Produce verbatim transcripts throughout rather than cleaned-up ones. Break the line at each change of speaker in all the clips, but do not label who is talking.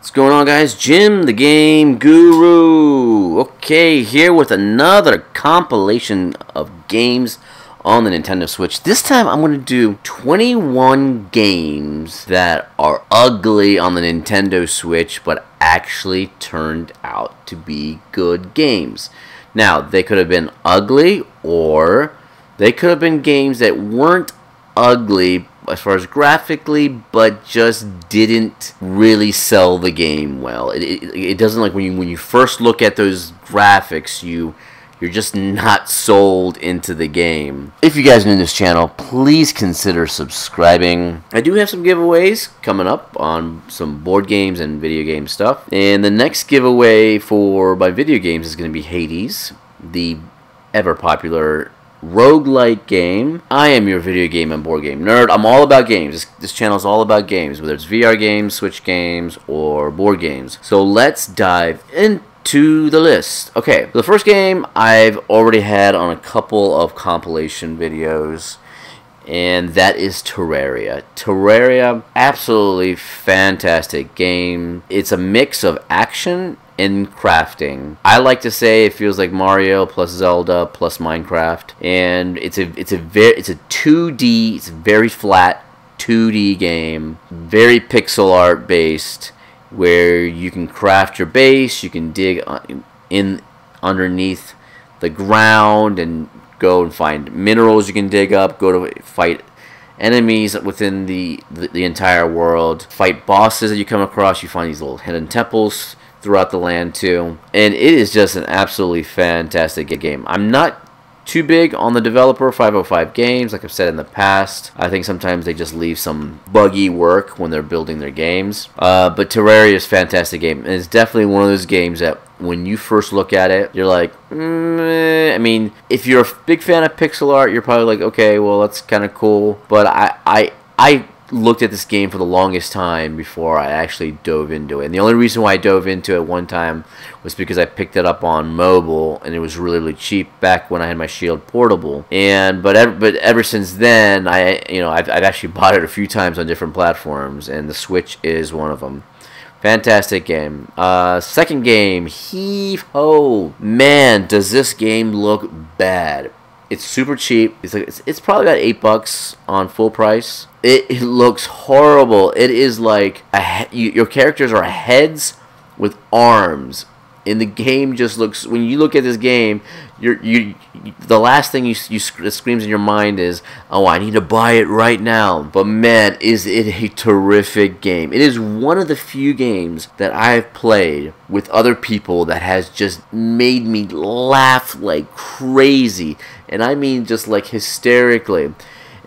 What's going on, guys? Jim, the Game Guru. Okay, here with another compilation of games on the Nintendo Switch. This time I'm going to do twenty-one games that are ugly on the Nintendo Switch but actually turned out to be good games. Now, they could have been ugly, or they could have been games that weren't ugly as far as graphically, but just didn't really sell the game well. It, it, it doesn't, like when you when you first look at those graphics, you you're just not sold into the game. If you guys are new to this channel, please consider subscribing. I do have some giveaways coming up on some board games and video game stuff. And the next giveaway for my video games is going to be Hades, the ever popular roguelike game. I am your video game and board game nerd. I'm all about games. This, this channel is all about games, whether it's V R games, Switch games, or board games. So let's dive into the list. Okay, the first game I've already had on a couple of compilation videos, and that is Terraria. Terraria, absolutely fantastic game. It's a mix of action in crafting. I like to say it feels like Mario plus Zelda plus Minecraft, and it's a it's a very it's a two D, it's a very flat two D game, very pixel art based, where you can craft your base, you can dig in underneath the ground and go and find minerals you can dig up, go to fight enemies within the, the the entire world, fight bosses that you come across. You find these little hidden temples throughout the land too, and it is just an absolutely fantastic game. I'm not too big on the developer five oh five Games, like I've said in the past. I think sometimes they just leave some buggy work when they're building their games, uh, but Terraria is a fantastic game, and it's definitely one of those games that when you first look at it, you're like, mm, I mean, if you're a big fan of pixel art, you're probably like, okay, well, that's kind of cool, but I, I, I looked at this game for the longest time before I actually dove into it. And the only reason why I dove into it one time was because I picked it up on mobile, and it was really, really cheap back when I had my Shield Portable. And but ever, but ever since then, I you know I've I've actually bought it a few times on different platforms, and the Switch is one of them. Fantastic game. Uh, second game, Heave Ho. Man, does this game look bad. It's super cheap. It's like it's, it's probably about eight bucks on full price. It, it looks horrible. It is like a, you, your characters are heads with arms, and the game just looks. When you look at this game, you're you. The last thing you you that screams in your mind is, "Oh, I need to buy it right now." But man, is it a terrific game! It is one of the few games that I've played with other people that has just made me laugh like crazy, and I mean just like hysterically.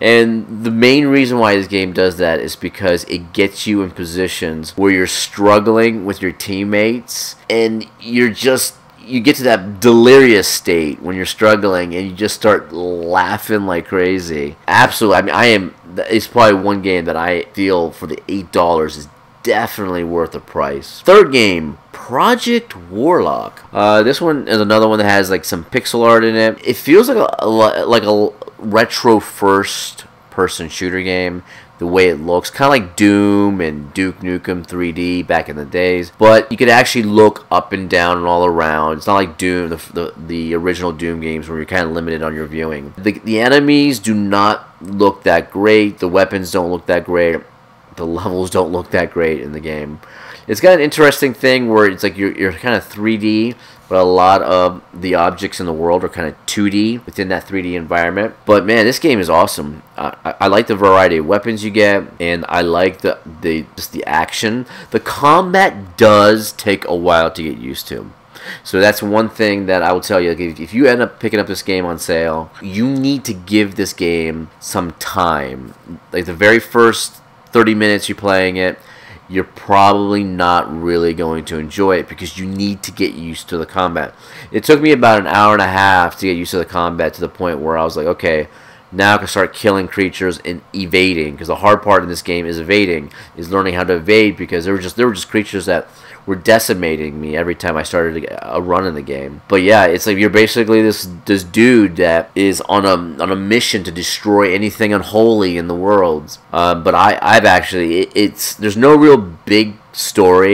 And the main reason why this game does that is because it gets you in positions where you're struggling with your teammates, and you're just you get to that delirious state when you're struggling, and you just start laughing like crazy. Absolutely, I mean, I am. It's probably one game that I feel for the eight dollars is definitely worth the price. Third game, Project Warlock. Uh, this one is another one that has like some pixel art in it. It feels like a, a like a retro first person shooter game, the way it looks, kind of like Doom and Duke Nukem three D back in the days, but you could actually look up and down and all around. It's not like Doom, the, the, the original Doom games, where you're kind of limited on your viewing. The, the enemies do not look that great, the weapons don't look that great, the levels don't look that great in the game. It's got an interesting thing where it's like you're, you're kind of three D, but a lot of the objects in the world are kind of two D within that three D environment. But man, this game is awesome. Uh, I, I like the variety of weapons you get, and I like the, the just the action. The combat does take a while to get used to. So that's one thing that I will tell you. Like, if you end up picking up this game on sale, you need to give this game some time. Like the very first thirty minutes you're playing it, you're probably not really going to enjoy it because you need to get used to the combat. It took me about an hour and a half to get used to the combat, to the point where I was like, okay, now I can start killing creatures and evading, because the hard part in this game is evading, is learning how to evade, because there were just there were just creatures that were decimating me every time I started a run in the game. But yeah, it's like you're basically this this dude that is on a on a mission to destroy anything unholy in the world. Uh, but I I've actually it, it's there's no real big story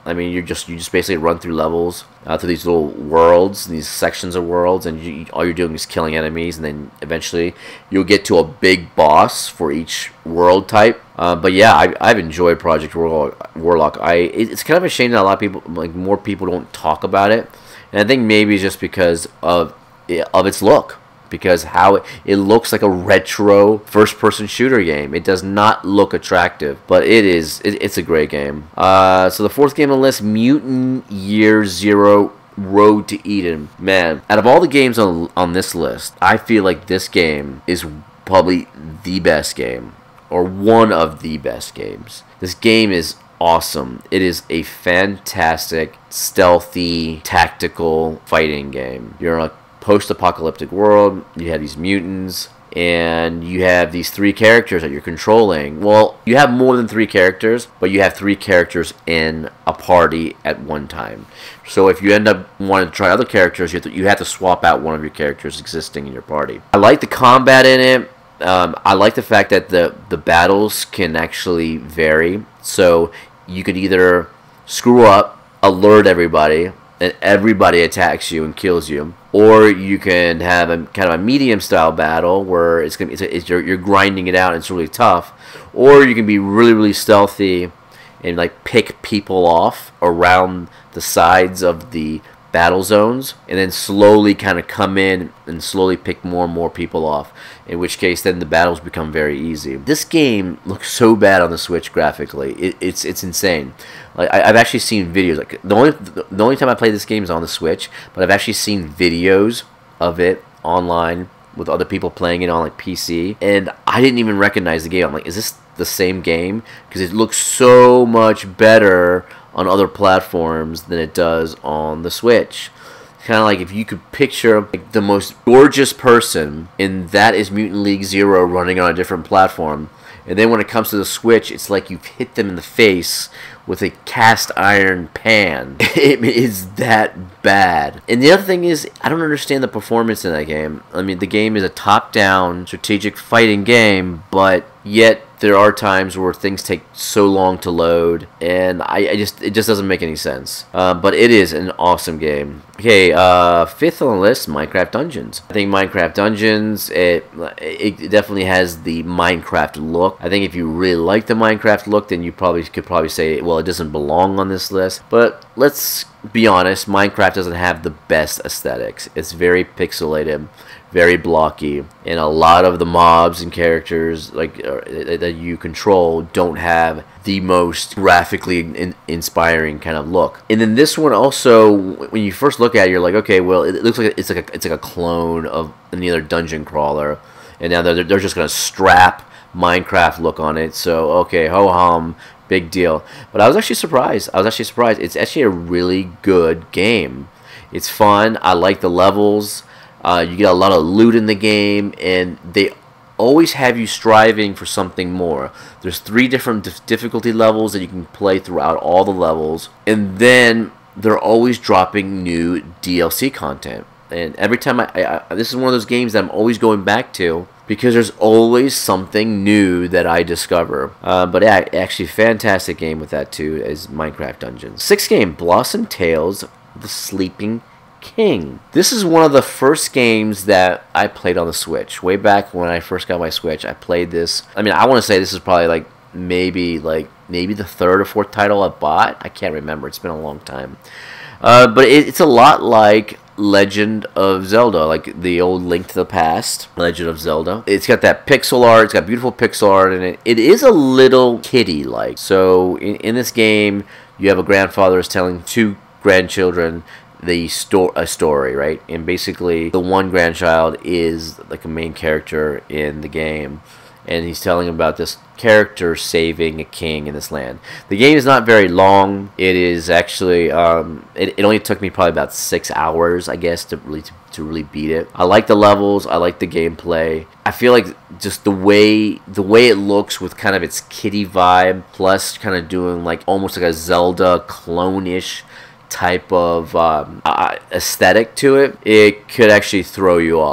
I mean, you're just you just basically run through levels, uh, through these little worlds, these sections of worlds, and you, all you're doing is killing enemies, and then eventually you'll get to a big boss for each world type. Uh, but yeah, I, I've enjoyed Project Warlock. Warlock. I it, it's kind of a shame that a lot of people, like more people, don't talk about it, and I think maybe it's just because of of its look. Because how it, it looks like a retro first-person shooter game. It does not look attractive, but it is. It, it's a great game. Uh, so the fourth game on the list, Mutant Year Zero Road to Eden. Man, out of all the games on on this list, I feel like this game is probably the best game, or one of the best games. This game is awesome. It is a fantastic, stealthy, tactical fighting game. You're a post-apocalyptic world. You have these mutants, and you have these three characters that you're controlling. Well, you have more than three characters, but you have three characters in a party at one time. So if you end up wanting to try other characters, you have to, you have to swap out one of your characters existing in your party. I like the combat in it. Um, I like the fact that the, the battles can actually vary. So you could either screw up, alert everybody, and everybody attacks you and kills you, or you can have a kind of a medium style battle where it's gonna it's, it's you're, you're grinding it out and it's really tough, or you can be really really stealthy and like pick people off around the sides of the battle zones, and then slowly kind of come in and slowly pick more and more people off, in which case then the battles become very easy. This game looks so bad on the Switch graphically. It, it's it's insane. Like I, I've actually seen videos. Like the only the only time I play this game is on the Switch, but I've actually seen videos of it online with other people playing it on like P C, and I didn't even recognize the game. I'm like, is this the same game? Because it looks so much better on other platforms than it does on the Switch. Kind of like if you could picture like the most gorgeous person, and that is Mutant League Zero running on a different platform, and then when it comes to the Switch, it's like you've hit them in the face with a cast iron pan. It is that bad. And the other thing is, I don't understand the performance in that game. I mean, the game is a top-down strategic fighting game, but yet there are times where things take so long to load, and I, I just it just doesn't make any sense. Uh, but it is an awesome game. Okay, uh, fifth on the list, Minecraft Dungeons. I think Minecraft Dungeons, it it definitely has the Minecraft look. I think if you really like the Minecraft look, then you probably could probably say, well, it doesn't belong on this list. But let's be honest, Minecraft doesn't have the best aesthetics. It's very pixelated, very blocky, and a lot of the mobs and characters like uh, that you control don't have the most graphically in inspiring kind of look. And then this one also, when you first look at it, you're like, okay, well, it looks like it's like a, it's like a clone of any other dungeon crawler, and now they're they're just gonna strap Minecraft look on it. So okay, ho hum, big deal. But I was actually surprised. I was actually surprised. It's actually a really good game. It's fun. I like the levels. Uh, you get a lot of loot in the game, and they always have you striving for something more. There's three different dif difficulty levels that you can play throughout all the levels, and then they're always dropping new D L C content. And every time I, I, I this is one of those games that I'm always going back to, because there's always something new that I discover. Uh, but yeah, actually, fantastic game with that too is Minecraft Dungeons. Sixth game, Blossom Tales: The Sleeping King. This is one of the first games that I played on the Switch. Way back when I first got my Switch, I played this. I mean, I want to say this is probably like maybe like maybe the third or fourth title I bought. I can't remember. It's been a long time. Uh, but it, it's a lot like Legend of Zelda, like the old Link to the Past, Legend of Zelda. It's got that pixel art. It's got beautiful pixel art in it. It is a little kiddie-like. So in, in this game, you have a grandfather who's telling two grandchildren the sto a story, right? And basically, the one grandchild is like a main character in the game, and he's telling about this character saving a king in this land. The game is not very long. It is actually um, it, it only took me probably about six hours, I guess, to really to, to really beat it. I like the levels. I like the gameplay. I feel like just the way the way it looks with kind of its kiddie vibe, plus kind of doing like almost like a Zelda clone-ish type of um, uh, aesthetic to it, it could actually throw you off.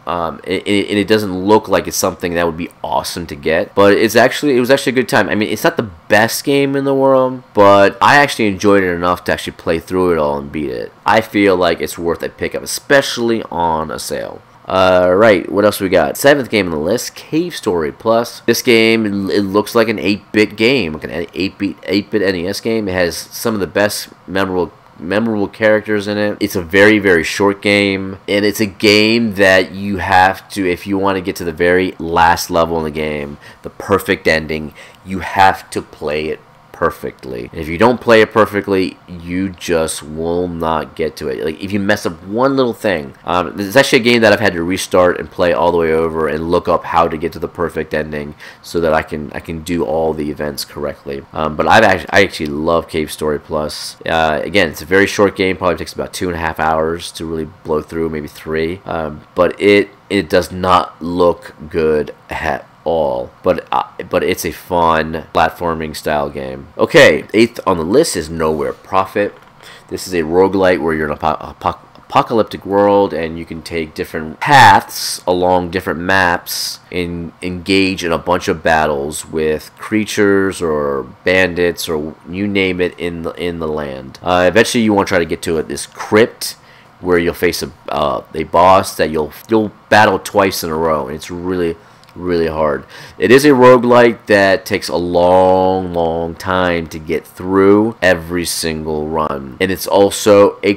Um, and, and it doesn't look like it's something that would be awesome to get, but it's actually it was actually a good time. I mean, it's not the best game in the world, but I actually enjoyed it enough to actually play through it all and beat it. I feel like it's worth a pickup, especially on a sale. Alright, uh, what else we got? Seventh game on the list, Cave Story Plus. This game, it looks like an eight bit game, like an eight bit N E S game. It has some of the best memorable memorable characters in it. It's a very, very short game, and it's a game that you have to, if you want to get to the very last level in the game, the perfect ending, you have to play it perfectly. And if you don't play it perfectly, you just will not get to it. Like, if you mess up one little thing, um, it's actually a game that I've had to restart and play all the way over and look up how to get to the perfect ending so that I can I can do all the events correctly. Um, but I've actually, I actually love Cave Story Plus. Uh, again, it's a very short game. Probably takes about two and a half hours to really blow through, maybe three. Um, but it it does not look good at all, but uh, but it's a fun platforming style game. Okay, eighth on the list is Nowhere Prophet. This is a roguelite where you're in an ap ap apocalyptic world and you can take different paths along different maps and engage in a bunch of battles with creatures or bandits or you name it in the in the land. Uh, eventually, you want to try to get to it, this crypt, where you'll face a uh, a boss that you'll you'll battle twice in a row, and it's really really hard. It is a roguelike that takes a long, long time to get through every single run. And it's also a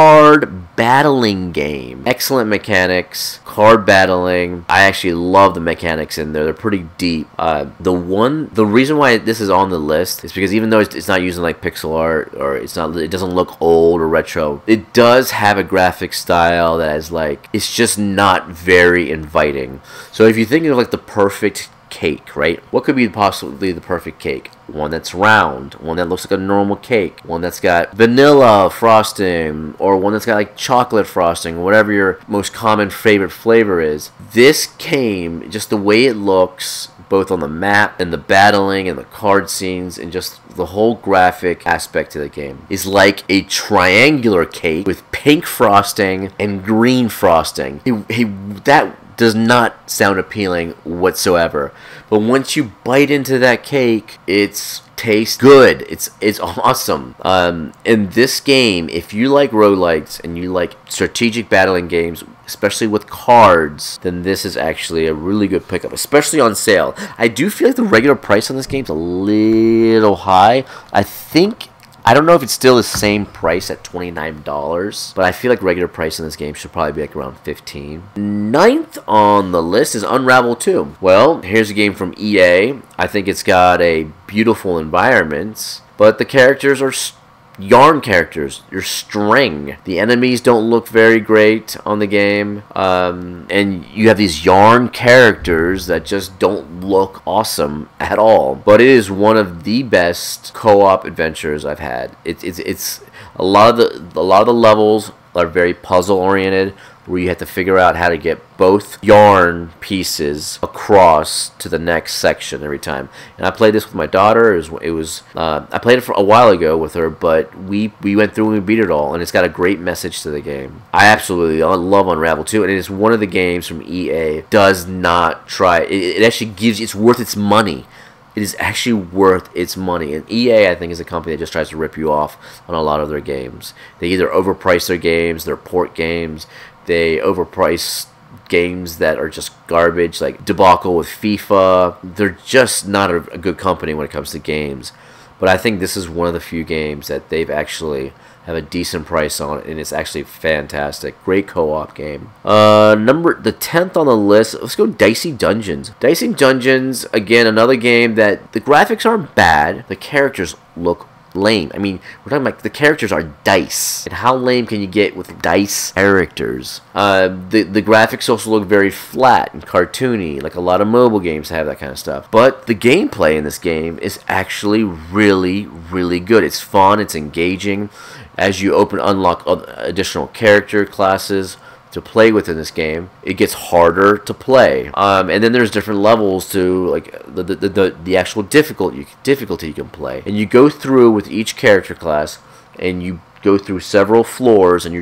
card battling game. Excellent mechanics, card battling. I actually love the mechanics in there. They're pretty deep. Uh, the one, the reason why this is on the list is because even though it's, it's not using like pixel art or it's not, it doesn't look old or retro, it does have a graphic style that is like, it's just not very inviting. So if you think of like the perfect cake, right? What could be possibly the perfect cake? One that's round, one that looks like a normal cake, one that's got vanilla frosting, or one that's got like chocolate frosting, whatever your most common favorite flavor is. This came, just the way it looks, both on the map and the battling and the card scenes and just the whole graphic aspect to the game, is like a triangular cake with pink frosting and green frosting. It, it, that does not sound appealing whatsoever. But once you bite into that cake, it's tastes good. It's it's awesome. Um, in this game, if you like roguelikes and you like strategic battling games, especially with cards, then this is actually a really good pickup, especially on sale. I do feel like the regular price on this game is a little high. I think, I don't know if it's still the same price at twenty-nine dollars, but I feel like regular price in this game should probably be like around fifteen dollars. Ninth on the list is Unravel two. Well, here's a game from E A. I think it's got a beautiful environment, but the characters are yarn characters. You're string. The enemies don't look very great on the game, um, and you have these yarn characters that just don't look awesome at all. But it is one of the best co-op adventures I've had. It's it's it's a lot of the a lot of the levels are very puzzle oriented, where you have to figure out how to get both yarn pieces across to the next section every time. And I played this with my daughter. It was, it was uh, I played it for a while ago with her, but we we went through and we beat it all, and it's got a great message to the game. I absolutely love Unravel two, and it is one of the games from E A does not try. It, it actually gives, it's worth its money. It is actually worth its money. And E A, I think, is a company that just tries to rip you off on a lot of their games. They either overprice their games, their port games, they overprice games that are just garbage, like debacle with FIFA. They're just not a, a good company when it comes to games. But I think this is one of the few games that they've actually have a decent price on it, and it's actually fantastic. Great co-op game. Uh, number the tenth on the list. Let's go Dicey Dungeons. Dicey Dungeons, again, another game that the graphics aren't bad. The characters look lame. I mean, we're talking about the characters are dice, and how lame can you get with dice characters? Uh, the the graphics also look very flat and cartoony, like a lot of mobile games have that kind of stuff. But the gameplay in this game is actually really, really good. It's fun. It's engaging. As you open, unlock additional character classes to play with in this game, it gets harder to play. Um, and then there's different levels to like the the, the, the actual difficulty difficulty you can play. And you go through with each character class, and you go through several floors, and you're just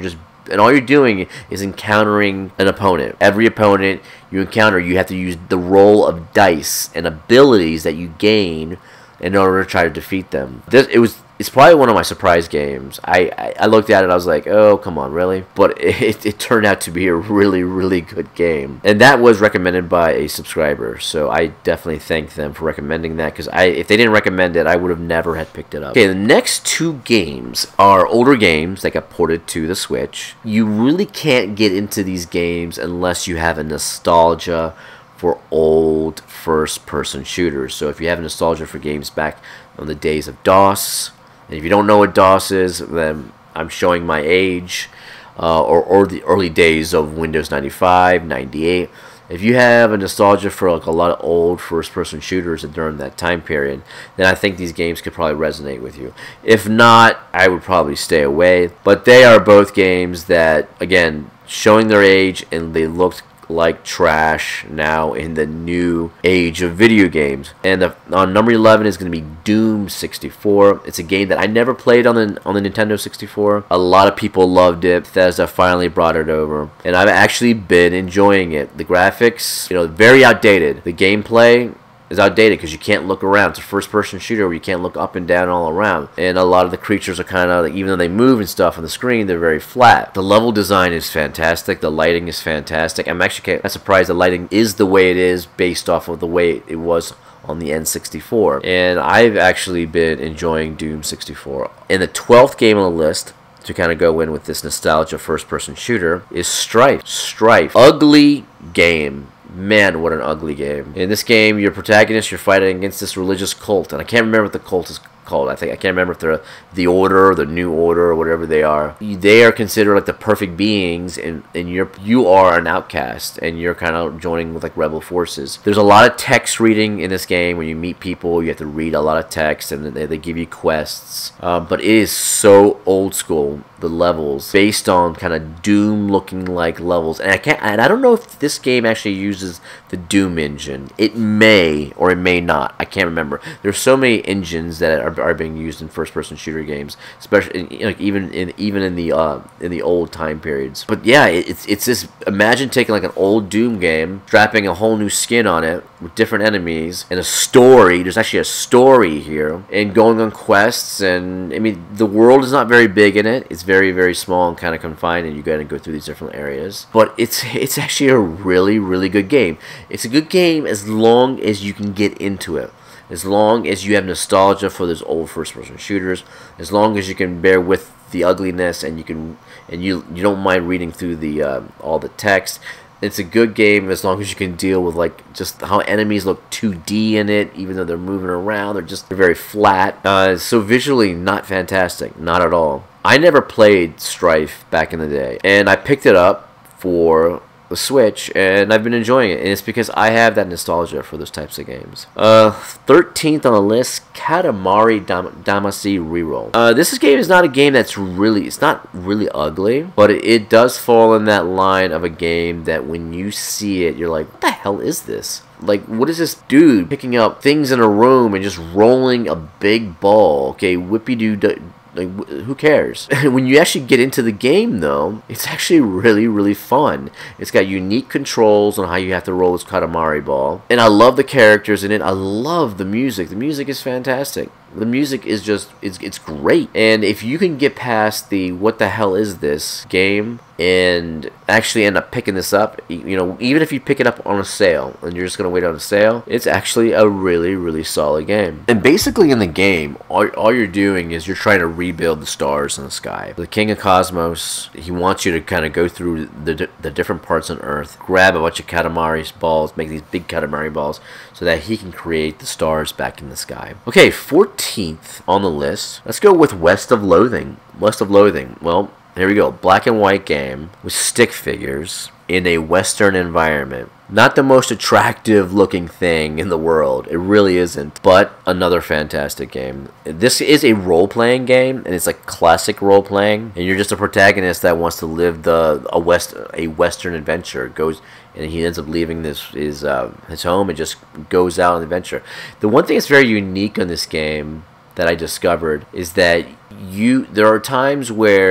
and all you're doing is encountering an opponent. Every opponent you encounter, you have to use the roll of dice and abilities that you gain in order to try to defeat them. This, it was it's probably one of my surprise games. I, I, I looked at it, I was like, oh, come on, really? But it, it turned out to be a really, really good game. And that was recommended by a subscriber, so I definitely thank them for recommending that, because I if they didn't recommend it, I would have never had picked it up. Okay, the next two games are older games that got ported to the Switch. You really can't get into these games unless you have a nostalgia for old first-person shooters. So if you have a nostalgia for games back on the days of DOS, and if you don't know what DOS is, then I'm showing my age, uh, or, or the early days of Windows ninety-five, ninety-eight. If you have a nostalgia for like a lot of old first-person shooters during that time period, then I think these games could probably resonate with you. If not, I would probably stay away. But they are both games that, again, showing their age, and they looked like trash now in the new age of video games. And the, on number eleven is going to be Doom sixty-four. It's a game that I never played on the on the Nintendo sixty-four. A lot of people loved it. Bethesda finally brought it over, and I've actually been enjoying it. The graphics, you know, very outdated. The gameplay is outdated because you can't look around. It's a first-person shooter where you can't look up and down all around. And a lot of the creatures are kind of, even though they move and stuff on the screen, they're very flat. The level design is fantastic. The lighting is fantastic. I'm actually kind of surprised the lighting is the way it is based off of the way it was on the N sixty-four. And I've actually been enjoying Doom sixty-four. And the twelfth game on the list, to kind of go in with this nostalgia first-person shooter, is Strife. Strife. Ugly game. Man, what an ugly game. In this game, your protagonist, you're fighting against this religious cult, and I can't remember what the cult is called. I think I can't remember if they're the Order or the New Order or whatever they are. They are considered like the perfect beings, and, and you're you are an outcast, and you're kind of joining with like rebel forces. There's a lot of text reading in this game. When you meet people, you have to read a lot of text, and they, they give you quests. Um, but it is so old school. The levels based on kind of Doom looking like levels, and I can't and I don't know if this game actually uses the Doom engine. It may or it may not. I can't remember. There's so many engines that are, are being used in first-person shooter games, especially in, like even in even in the uh, in the old time periods. But yeah, it, it's it's this. Imagine taking like an old Doom game, strapping a whole new skin on it with different enemies and a story. There's actually a story here, and going on quests. And I mean, the world is not very big in it. It's very, very small and kind of confined, and you got to go through these different areas. But it's it's actually a really, really good game. It's a good game as long as you can get into it. As long as you have nostalgia for those old first-person shooters. As long as you can bear with the ugliness, and you can and you you don't mind reading through the uh, all the text. It's a good game as long as you can deal with like just how enemies look two D in it, even though they're moving around. They're just they're very flat. Uh, so visually, not fantastic, not at all. I never played Strife back in the day, and I picked it up for the Switch, and I've been enjoying it, and it's because I have that nostalgia for those types of games. Uh, thirteenth on the list, Katamari Dam Damacy Reroll. Uh, this game is not a game that's really, it's not really ugly, but it, it does fall in that line of a game that when you see it, you're like, what the hell is this? Like, what is this dude picking up things in a room and just rolling a big ball? Okay, whippy-doo. Like, who cares? When you actually get into the game, though, it's actually really, really fun. It's got unique controls on how you have to roll this Katamari ball. And I love the characters in it. I love the music. The music is fantastic. The music is just, it's, it's great. And if you can get past the what the hell is this game and actually end up picking this up, you know, even if you pick it up on a sale and you're just going to wait on a sale, it's actually a really, really solid game. And basically in the game, all, all you're doing is you're trying to rebuild the stars in the sky. The King of Cosmos, he wants you to kind of go through the, the different parts on Earth, grab a bunch of Katamari balls, make these big Katamari balls, so that he can create the stars back in the sky. Okay, fourteenth on the list. Let's go with West of Loathing. West of Loathing. Well, here we go. Black and white game with stick figures in a Western environment. Not the most attractive looking thing in the world. It really isn't. But another fantastic game. This is a role-playing game, and it's like classic role-playing. And you're just a protagonist that wants to live the a west a Western adventure. Goes and he ends up leaving this his uh, his home and just goes out on an adventure. The one thing that's very unique on this game that I discovered is that you there are times where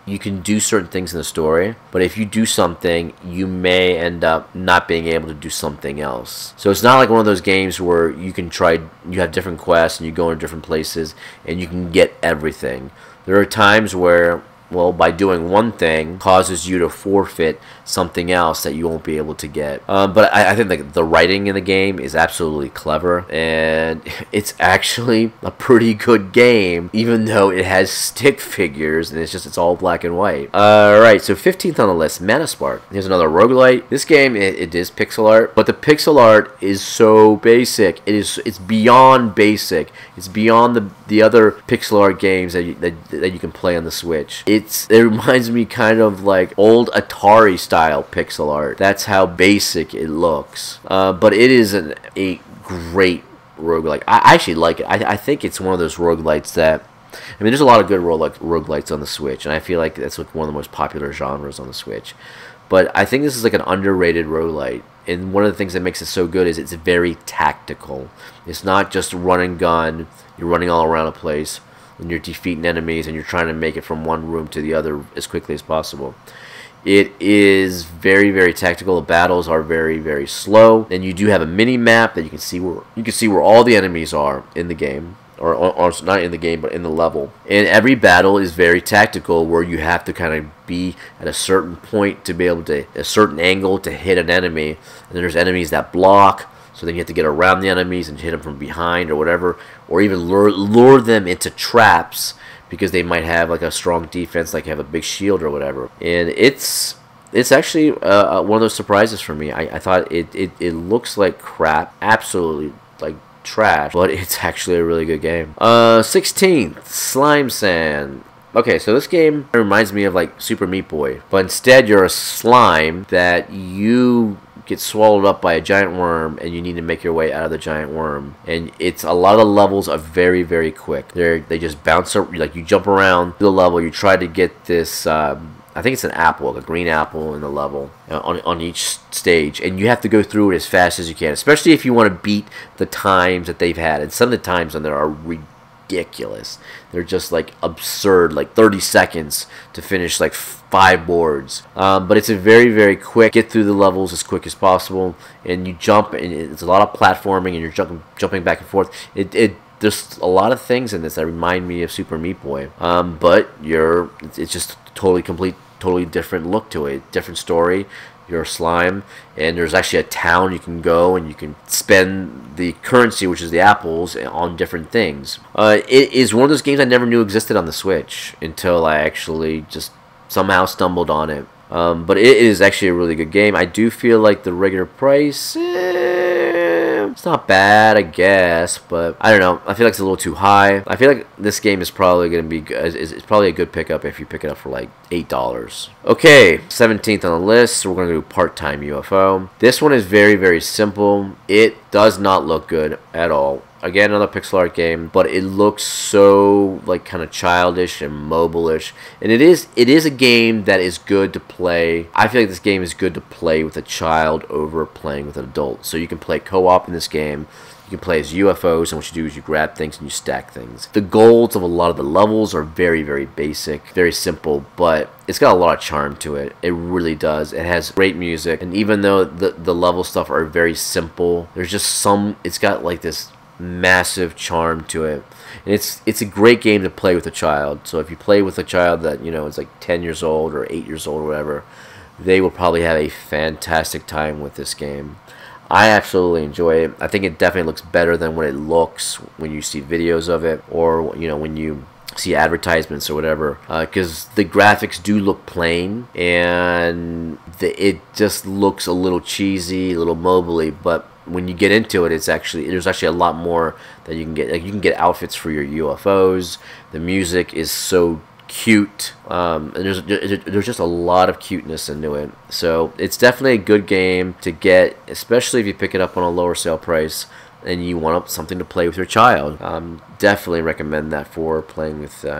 you can do certain things in the story, but if you do something, you may end up not being able to do something else. So it's not like one of those games where you can try, you have different quests and you go in different places and you can get everything. There are times where, well, by doing one thing causes you to forfeit something else that you won't be able to get. Um, but I, I think like the writing in the game is absolutely clever, and it's actually a pretty good game, even though it has stick figures and it's just it's all black and white. Alright, so fifteenth on the list, Manaspark. Here's another roguelite. This game, it, it is pixel art, but the pixel art is so basic. It is it's beyond basic. It's beyond the the other pixel art games that you, that, that you can play on the Switch. It's it reminds me kind of like old Atari style pixel art. That's how basic it looks. Uh, but it is an, a great roguelike. I, I actually like it. I, I think it's one of those roguelites that, I mean, there's a lot of good roguelike, roguelites on the Switch, and I feel like that's like one of the most popular genres on the Switch. But I think this is like an underrated roguelite. And one of the things that makes it so good is it's very tactical. It's not just run and gun. You're running all around a place and you're defeating enemies and you're trying to make it from one room to the other as quickly as possible. It is very, very tactical. The battles are very, very slow. And you do have a mini map that you can see where you can see where all the enemies are in the game, or, or, or not in the game, but in the level. And every battle is very tactical, where you have to kind of be at a certain point to be able to a certain angle to hit an enemy. And then there's enemies that block, so then you have to get around the enemies and hit them from behind or whatever, or even lure, lure them into traps, because they might have like a strong defense, like have a big shield or whatever. And it's it's actually uh, one of those surprises for me. I, I thought it, it, it looks like crap, absolutely like trash, but it's actually a really good game. Uh, sixteenth, Slime Sand. Okay, so this game reminds me of like Super Meat Boy, but instead you're a slime that you get swallowed up by a giant worm, and you need to make your way out of the giant worm. And it's a lot of the levels are very, very quick. They they just bounce up, like you jump around the level. You try to get this. Um, I think it's an apple, like a green apple in the level uh, on on each stage, and you have to go through it as fast as you can. Especially if you want to beat the times that they've had, and some of the times on there are ridiculous. They're just like absurd, like thirty seconds to finish like five boards. Um, but it's a very, very quick, get through the levels as quick as possible, and you jump, and it's a lot of platforming, and you're jumping, jumping back and forth. It, it there's a lot of things in this that remind me of Super Meat Boy. Um, but you're, it's just totally complete, totally different look to it, different story. You're a slime, and there's actually a town you can go, and you can spend the currency, which is the apples, on different things. Uh, it is one of those games I never knew existed on the Switch until I actually just somehow stumbled on it. Um, but it is actually a really good game. I do feel like the regular price, eh, it's not bad, I guess, but I don't know. I feel like it's a little too high. I feel like this game is probably going to be good. It's, it's probably a good pickup if you pick it up for like eight dollars. Okay, seventeenth on the list, so we're going to do Part-Time U F O. This one is very, very simple. It does not look good at all. Again, another pixel art game, but it looks so like kind of childish and mobile-ish. And it is it is a game that is good to play. I feel like this game is good to play with a child over playing with an adult. So you can play co-op in this game. You can play as U F Os, and what you do is you grab things and you stack things. The goals of a lot of the levels are very, very basic, very simple, but it's got a lot of charm to it. It really does. It has great music, and even though the, the level stuff are very simple, there's just some, it's got like this massive charm to it, and it's it's a great game to play with a child. So if you play with a child that, you know, is like ten years old or eight years old or whatever, they will probably have a fantastic time with this game. I absolutely enjoy it. I think it definitely looks better than what it looks when you see videos of it, or, you know, when you see advertisements or whatever, because uh, the graphics do look plain, and the, it just looks a little cheesy, a little mobily, but when you get into it, it's actually there's actually a lot more that you can get. Like, you can get outfits for your U F Os. The music is so cute, um, and there's there's just a lot of cuteness into it. So it's definitely a good game to get, especially if you pick it up on a lower sale price and you want something to play with your child. Um, definitely recommend that for playing with uh,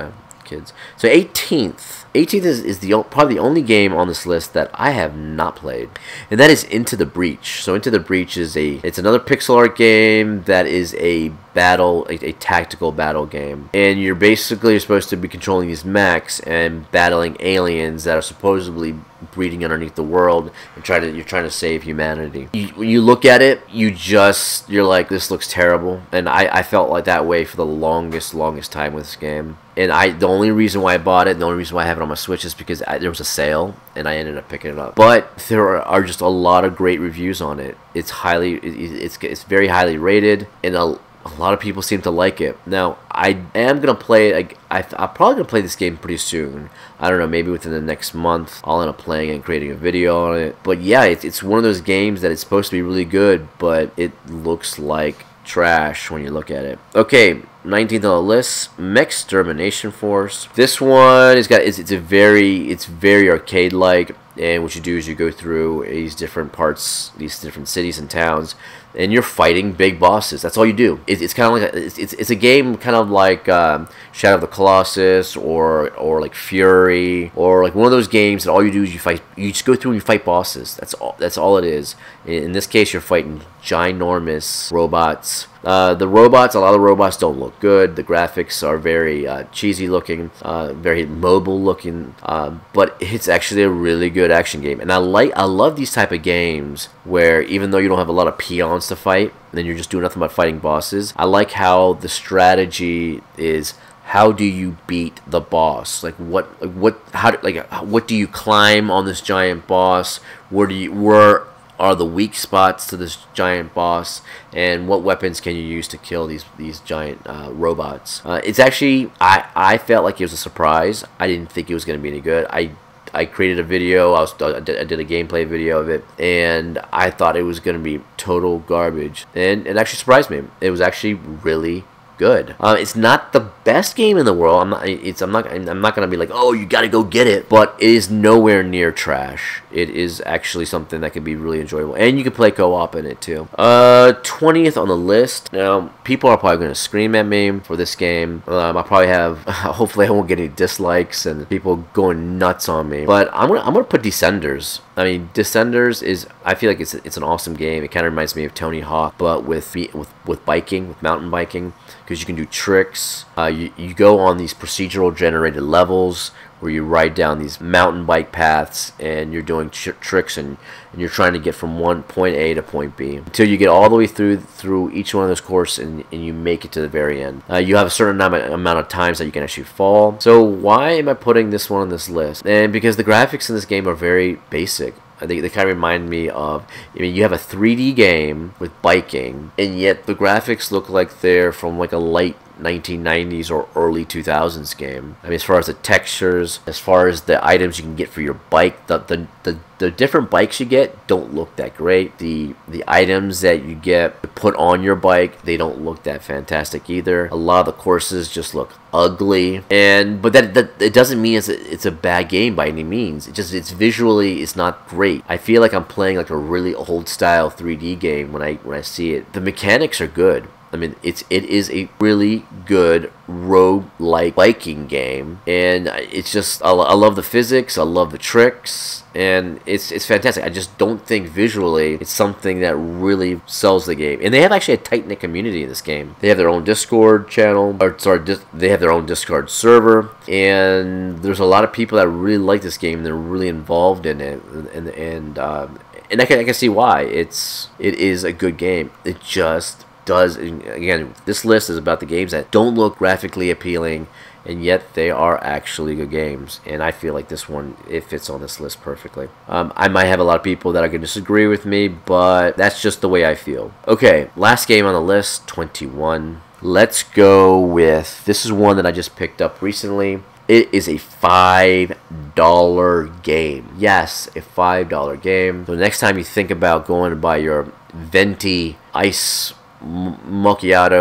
kids. So eighteenth. eighteenth is, is the probably the only game on this list that I have not played, and that is Into the Breach. So Into the Breach is a it's another pixel art game that is a battle a, a tactical battle game, and you're basically supposed to be controlling these mechs and battling aliens that are supposedly breeding underneath the world, and try to you're trying to save humanity. You, when you look at it, you just you're like, this looks terrible, and I, I felt like that way for the longest longest time with this game. And I the only reason why I bought it, the only reason why I have it on my Switch is because I, there was a sale, and I ended up picking it up. But there are just a lot of great reviews on it. It's highly it, it's it's very highly rated, and a A lot of people seem to like it. Now, I am going to play it. I, I, I'm probably going to play this game pretty soon. I don't know, maybe within the next month. I'll end up playing and creating a video on it. But yeah, it's, it's one of those games that it's supposed to be really good, but it looks like trash when you look at it. Okay, nineteenth on the list, Mechtermination Force. This one is got it's, it's a very it's very arcade like, and what you do is you go through these different parts, these different cities and towns, and you're fighting big bosses. That's all you do. It, it's kind of like a, it's, it's it's a game kind of like um, Shadow of the Colossus or or like Fury, or like one of those games that all you do is you fight. You just go through and you fight bosses. That's all. That's all it is. In, in this case, you're fighting ginormous robots. Uh, the robots, a lot of the robots don't look good. The graphics are very uh, cheesy looking, uh, very mobile looking, uh, but it's actually a really good action game. And I like, I love these type of games where even though you don't have a lot of peons to fight, then you're just doing nothing but fighting bosses. I like how the strategy is, how do you beat the boss? Like what, like what, how, like what do you climb on this giant boss? Where do you, where are the weak spots to this giant boss, and what weapons can you use to kill these these giant uh, robots? Uh, it's actually, I I felt like it was a surprise. I didn't think it was going to be any good. I I created a video. I was I did, I did a gameplay video of it, and I thought it was going to be total garbage, and it actually surprised me. It was actually really good. Uh, it's not the best game in the world. I'm not. It's. I'm not. I'm not gonna be like, oh, you gotta go get it. But it is nowhere near trash. It is actually something that can be really enjoyable, and you can play co-op in it too. Uh, twentieth on the list. Now, people are probably gonna scream at me for this game. Um, I probably have. Hopefully, I won't get any dislikes and people going nuts on me. But I'm gonna. I'm gonna put Descenders. I mean, Descenders is. I feel like it's. It's an awesome game. It kind of reminds me of Tony Hawk, but with with with biking, with mountain biking. Because you can do tricks. Uh, you, you go on these procedural generated levels where you ride down these mountain bike paths, and you're doing tr tricks and, and you're trying to get from one point A to point B until you get all the way through through each one of those courses, and, and you make it to the very end. Uh, you have a certain amount, amount of times that you can actually fall. So why am I putting this one on this list? And because the graphics in this game are very basic. They, they kind of remind me of, I mean, you have a three D game with biking, and yet the graphics look like they're from like a late nineteen nineties or early two thousands game. I mean, as far as the textures, as far as the items you can get for your bike, the the, the, the different bikes you get don't look that great. The the items that you get to put on your bike, they don't look that fantastic either. A lot of the courses just look ugly, and but that, that it doesn't mean it's a, it's a bad game by any means. It just it's visually it's not great. I feel like I'm playing like a really old style three D game when I when I see it. The mechanics are good. I mean, it's it is a really good rogue-like biking game, and it's just I, I love the physics, I love the tricks, and it's it's fantastic. I just don't think visually it's something that really sells the game. And they have actually a tight-knit community in this game. They have their own Discord channel, or sorry, dis they have their own Discord server, and there's a lot of people that really like this game. They're really involved in it, and and um, and I can I can see why. It's it is a good game. It just does, again, this list is about the games that don't look graphically appealing, and yet they are actually good games, and I feel like this one, it fits on this list perfectly. Um, I might have a lot of people that are going to disagree with me, but that's just the way I feel. Okay, last game on the list, twenty-one. Let's go with, this is one that I just picked up recently. It is a five dollar game. Yes, a five dollar game. So next time you think about going to buy your venti ice macchiato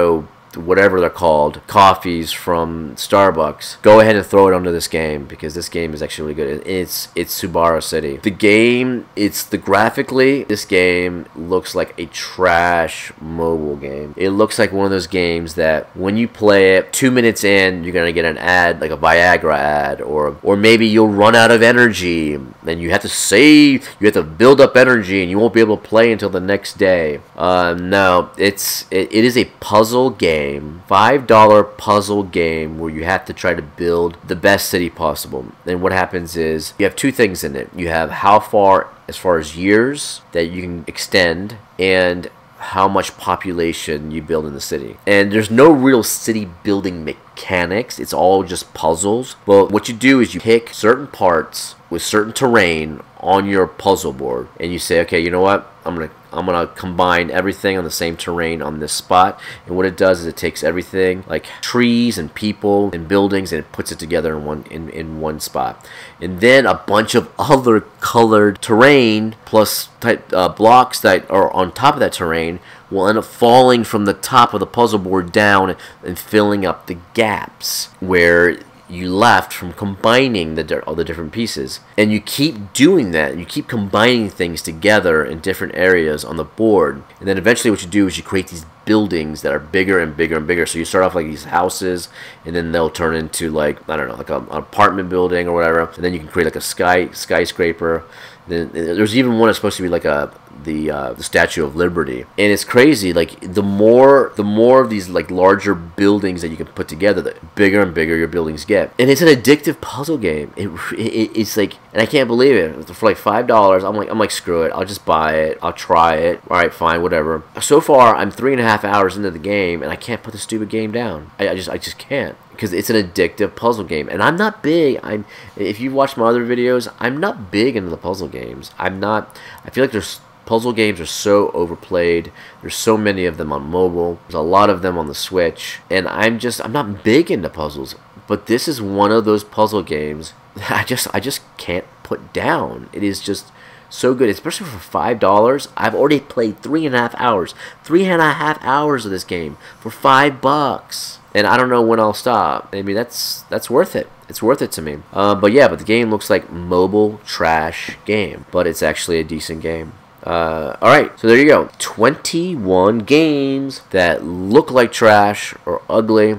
whatever they're called, coffees from Starbucks, go ahead and throw it onto this game, because this game is actually really good. It's it's Subara City. The game, it's the graphically, this game looks like a trash mobile game. It looks like one of those games that when you play it, two minutes in, you're gonna get an ad, like a Viagra ad, or or maybe you'll run out of energy, and you have to save, you have to build up energy, and you won't be able to play until the next day. Uh, no, it's it, it is a puzzle game, five dollar puzzle game where you have to try to build the best city possible. And what happens is you have two things in it. You have how far, as far as years that you can extend, and how much population you build in the city. And there's no real city building mechanics. It's all just puzzles. Well, what you do is you pick certain parts with certain terrain on your puzzle board, and you say, okay, you know what, I'm gonna I'm gonna combine everything on the same terrain on this spot. And what it does is it takes everything, like trees and people and buildings, and it puts it together in one in, in one spot. And then a bunch of other colored terrain plus type uh, blocks that are on top of that terrain will end up falling from the top of the puzzle board down and filling up the gaps where you left from combining the all the different pieces. And you keep doing that. You keep combining things together in different areas on the board. And then eventually what you do is you create these buildings that are bigger and bigger and bigger. So you start off like these houses, and then they'll turn into, like, I don't know, like a, an apartment building or whatever. And then you can create like a sky skyscraper. Then there's even one that's supposed to be like a the uh, the Statue of Liberty, and it's crazy. Like the more the more of these like larger buildings that you can put together, the bigger and bigger your buildings get. And it's an addictive puzzle game. It, it it's like, and I can't believe it. For like five dollars, I'm like I'm like screw it. I'll just buy it. I'll try it. All right, fine, whatever. So far, I'm three and a half hours into the game, and I can't put the stupid game down. I, I just I just can't. Because it's an addictive puzzle game, and I'm not big. I'm if you watch my other videos, I'm not big into the puzzle games. I'm not. I feel like there's puzzle games are so overplayed. There's so many of them on mobile. There's a lot of them on the Switch, and I'm just I'm not big into puzzles. But this is one of those puzzle games that I just I just can't put down. It is just so good, especially for five dollars. I've already played three and a half hours, three and a half hours of this game for five bucks. And I don't know when I'll stop. I mean, that's that's worth it. It's worth it to me. Uh, but yeah, but the game looks like mobile trash game, but it's actually a decent game. Uh, Alright, so there you go. twenty-one games that look like trash or ugly,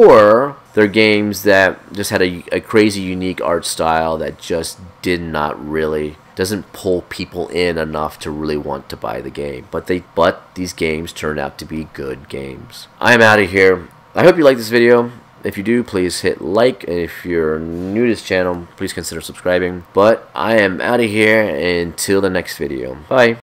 or they're games that just had a, a crazy unique art style that just did not really, doesn't pull people in enough to really want to buy the game. But they, but these games turned out to be good games. I'm out of here. I hope you like this video. If you do, please hit like, and if you're new to this channel, please consider subscribing. But I am out of here until the next video. Bye.